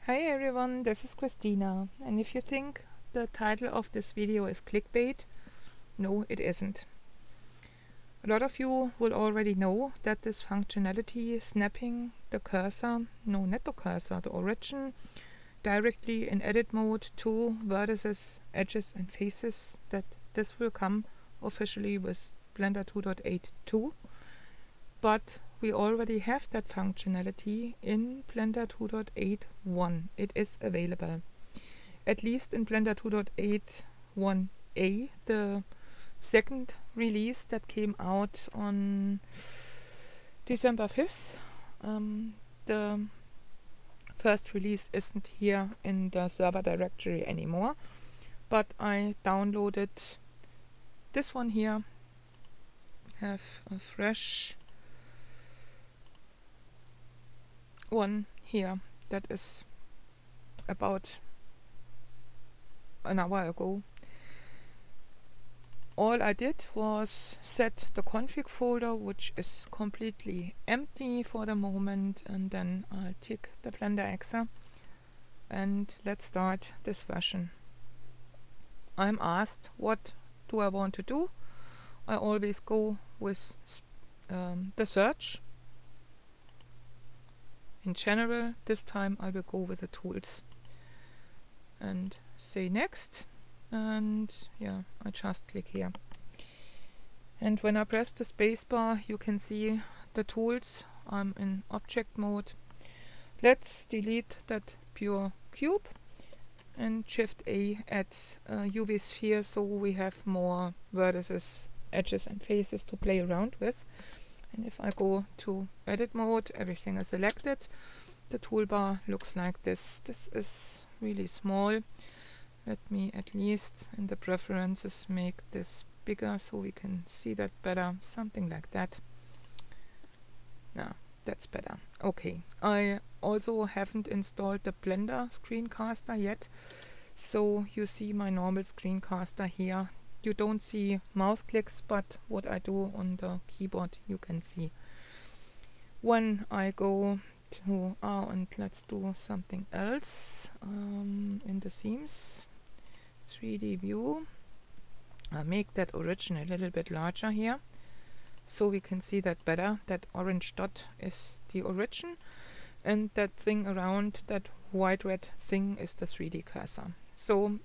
Hi everyone, this is Christina, and if you think the title of this video is clickbait, no it isn't. A lot of you will already know that this functionality snapping the cursor, no not the cursor, the origin, directly in edit mode to vertices, edges and faces, that this will come officially with Blender 2.8.2, but we already have that functionality in Blender 2.8.1. It is available. At least in Blender 2.8.1a, the second release that came out on December 5th. The first release isn't here in the server directory anymore, but I downloaded this one here. Have a fresh one here that is about an hour ago. All I did was set the config folder, which is completely empty for the moment, and then I'll tick the Blender Exe and let's start this version. I'm asked what do I want to do. I always go with the search. In general, this time I will go with the tools and say next, and yeah, I just click here. And when I press the spacebar, you can see the tools. I'm in object mode. Let's delete that pure cube and Shift A at UV sphere, so we have more vertices, edges and faces to play around with. And if I go to edit mode, everything is selected. The toolbar looks like this. This is really small. Let me at least in the preferences make this bigger so we can see that better. Something like that. Now, that's better. Okay. I also haven't installed the Blender screencaster yet. So you see my normal screencaster here. You don't see mouse clicks, but what I do on the keyboard you can see. When I go to and let's do something else in the themes 3D view, I make that origin a little bit larger here so we can see that better. That orange dot is the origin, and that thing around, that white red thing, is the 3D cursor. So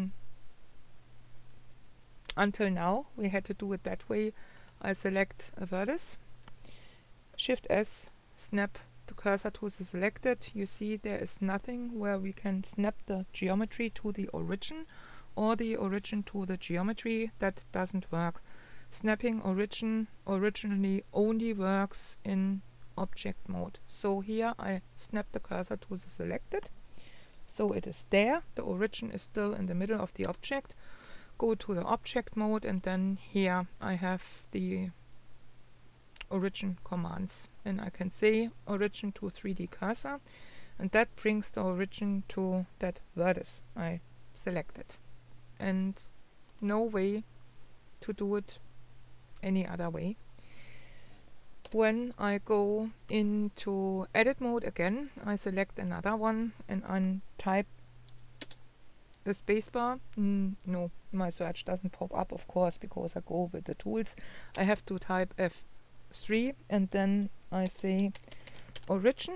until now we had to do it that way. I select a vertex, Shift S, snap the cursor to the selected. You see there is nothing where we can snap the geometry to the origin or the origin to the geometry. That doesn't work. Snapping origin originally only works in object mode. So here I snap the cursor to the selected, so it is there. The origin is still in the middle of the object. Go to the object mode, and then here I have the origin commands, and I can say origin to 3D cursor, and that brings the origin to that vertex I selected, and no way to do it any other way. When I go into edit mode again, I select another one and I type the spacebar. No, my search doesn't pop up, of course, because I go with the tools. I have to type F3 and then I say origin,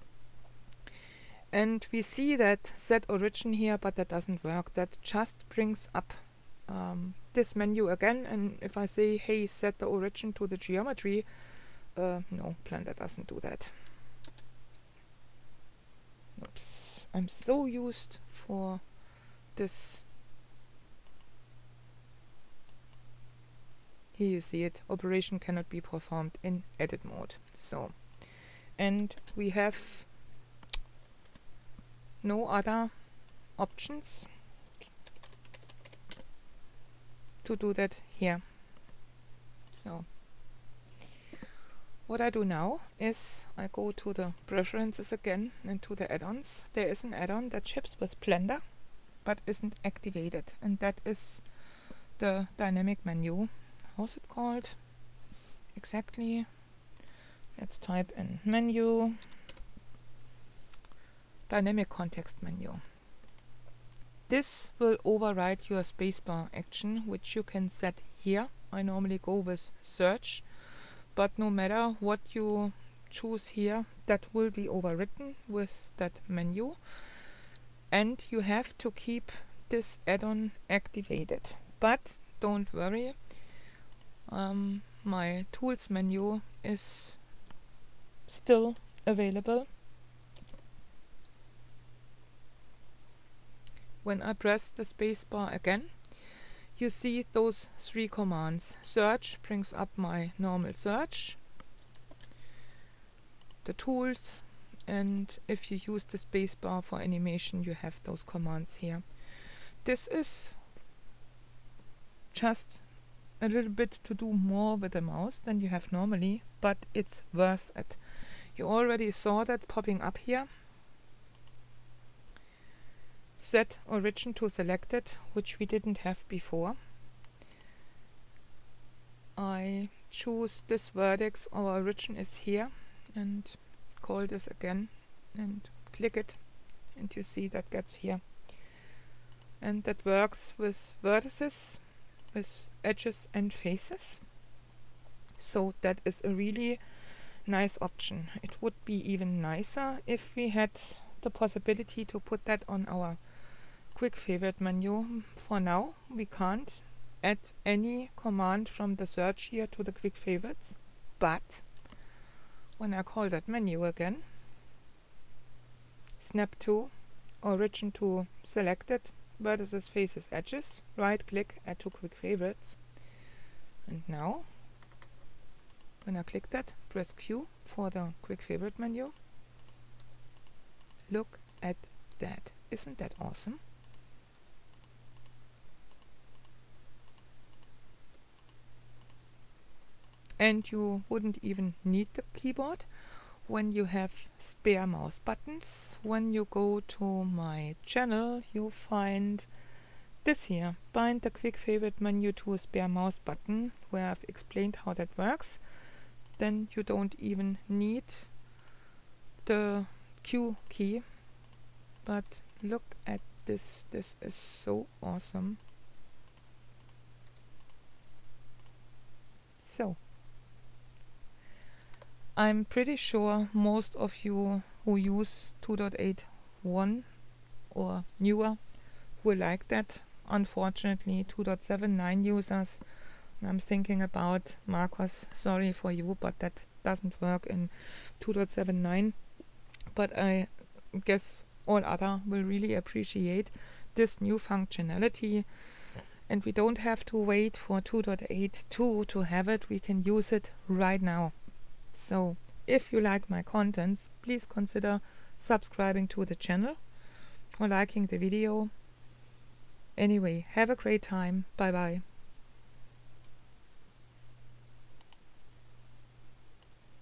and we see that set origin here, but that doesn't work. That just brings up this menu again, and if I say hey, set the origin to the geometry, no, Blender doesn't do that. Oops, I'm so used for this. Here you see it, operation cannot be performed in edit mode. So, and we have no other options to do that here. So what I do now is I go to the preferences again and to the add-ons. There is an add-on that ships with Blender but isn't activated, and that is the dynamic menu. How's it called exactly? Let's type in menu dynamic context menu. This will override your spacebar action, which you can set here. I normally go with search, but no matter what you choose here, that will be overwritten with that menu, and you have to keep this add-on activated. But don't worry, my tools menu is still available. When I press the spacebar again, you see those 3 commands. Search brings up my normal search, the tools, and if you use the spacebar for animation, you have those commands here. This is just a little bit to do more with the mouse than you have normally, but it's worth it. You already saw that popping up here. Set origin to selected, which we didn't have before. I choose this vertex, our origin is here, and call this again and click it, and you see that gets here. And that works with vertices, with edges and faces. So that is a really nice option. It would be even nicer if we had the possibility to put that on our quick favorite menu. For now we can't add any command from the search here to the quick favorites, but when I call that menu again, snap to, origin to selected, vertices, faces, edges, right click, add to quick favorites, and now when I click that, press Q for the quick favorite menu. Look at that. Isn't that awesome? And you wouldn't even need the keyboard when you have spare mouse buttons. When you go to my channel, you find this here, bind the quick favorite menu to a spare mouse button, where I've explained how that works. Then you don't even need the Q key. But look at this, this is so awesome. So, I'm pretty sure most of you who use 2.8.1 or newer will like that. Unfortunately, 2.7.9 users, I'm thinking about Marcos, sorry for you, but that doesn't work in 2.7.9. But I guess all other will really appreciate this new functionality, and we don't have to wait for 2.8.2 to have it. We can use it right now. So if you like my contents, please consider subscribing to the channel or liking the video. Anyway, have a great time. Bye bye.